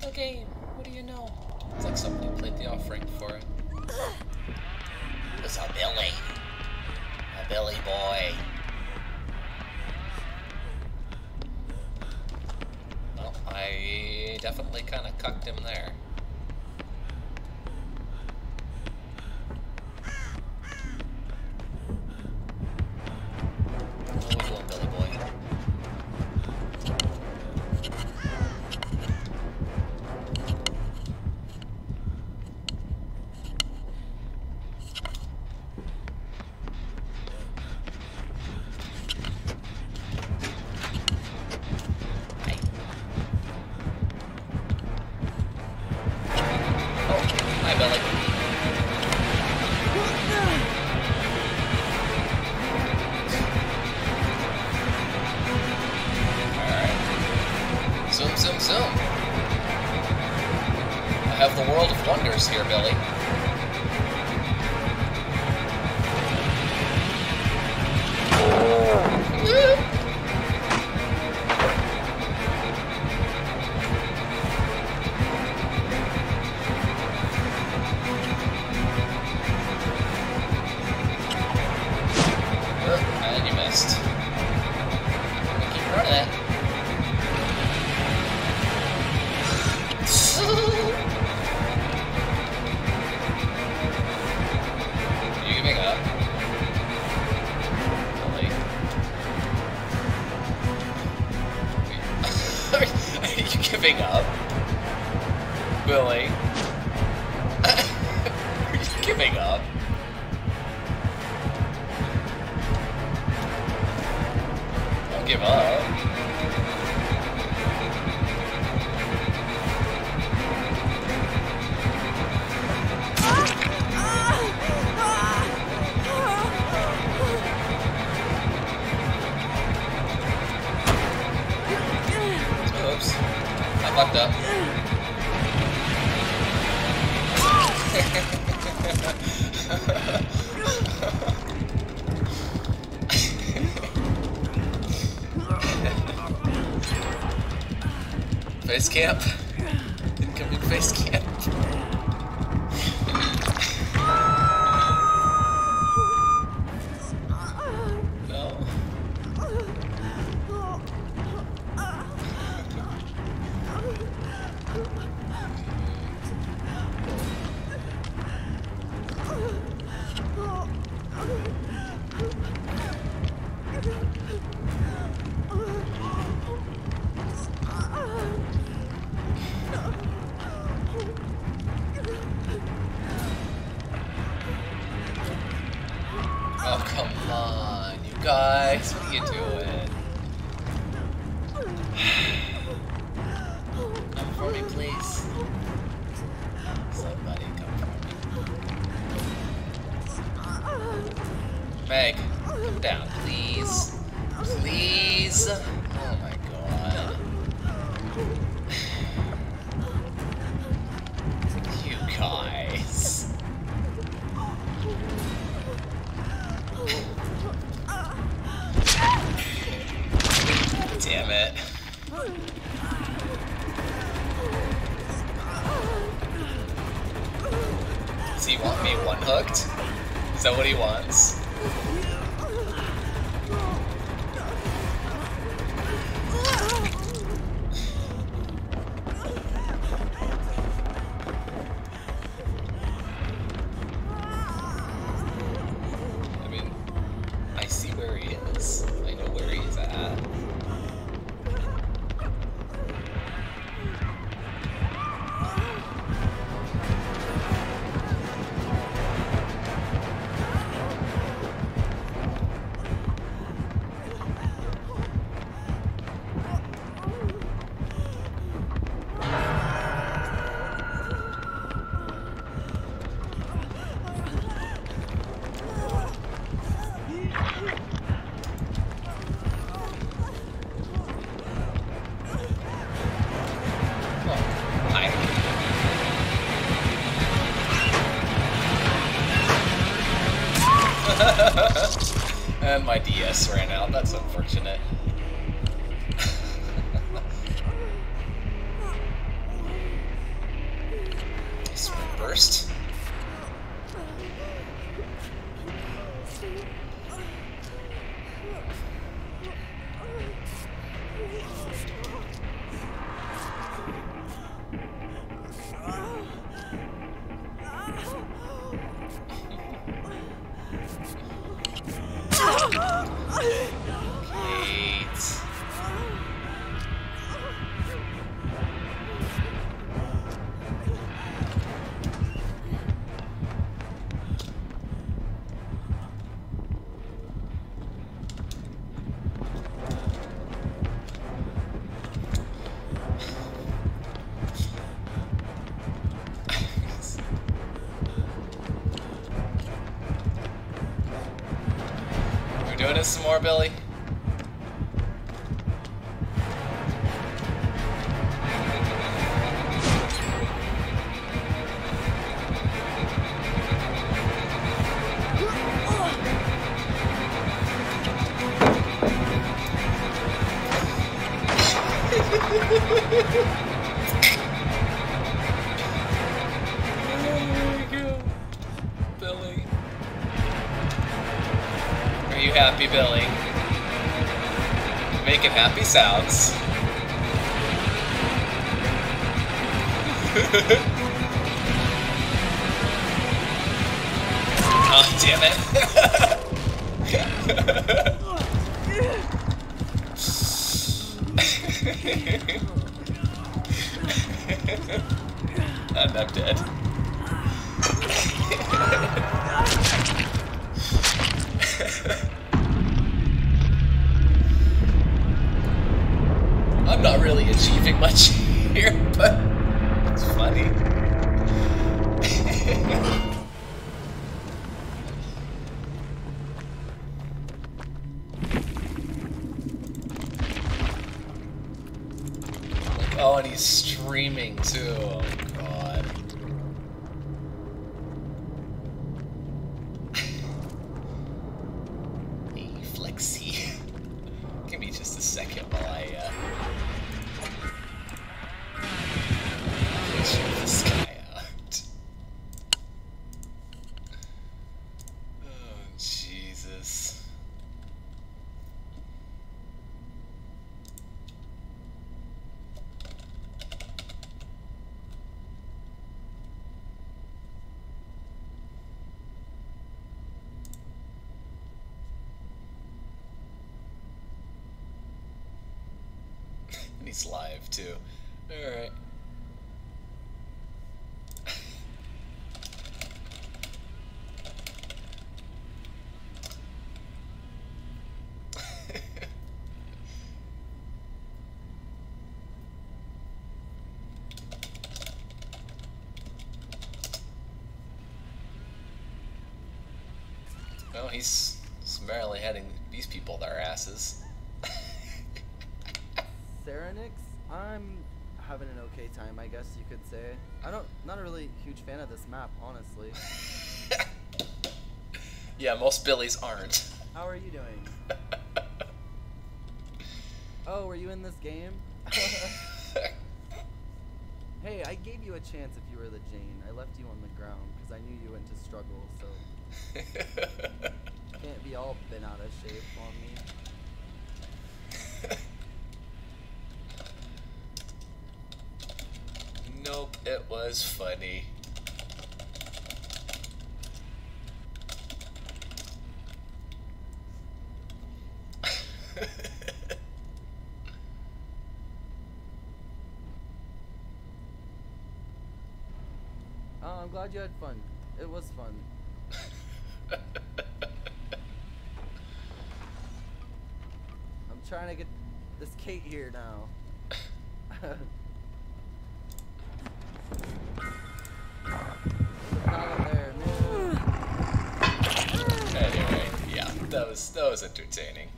the game. What do you know? It's like somebody played the offering for it. It's a Billy. A Billy boy. Well, I definitely kind of cucked him there. What are we doing, Billy boy? Here, Billy. And you missed. Keep running. Giving up, Billy. Are you giving up? Don't give up. Fucked up. Face camp. Incoming face camp. Oh, come on, you guys, what are you doing? Come for me, please. Somebody come for me. Meg, come down, please. Please. Oh my god. You guys. Damn it. Does he want me one-hooked? Is that what he wants? I mean, I see where he is. I know where he's at. And my DS ran out, that's unfortunate. join us some more, Billy? Billy. Are you happy, Billy? Making happy sounds. Oh, damn it. And I'm dead. I'm not really achieving much here, but it's funny. Like, oh, and he's streaming too. Oh god. Hey, Flexi. Give me just a second while I check this guy out. Oh, Jesus. And he's live too. Alright. Well, he's summarily heading these people their asses. Serenix, I'm having an okay time, I guess you could say. Not a really huge fan of this map, honestly. Yeah, most Billies aren't. How are you doing? Oh, were you in this game? Hey, I gave you a chance if you were the Jane. I left you on the ground because I knew you went to struggle, so... Can't be all bent out of shape on me. Nope, it was funny. Oh, I'm glad you had fun. It was fun. I'm trying to get this Kate here now. Anyway, yeah, that was entertaining.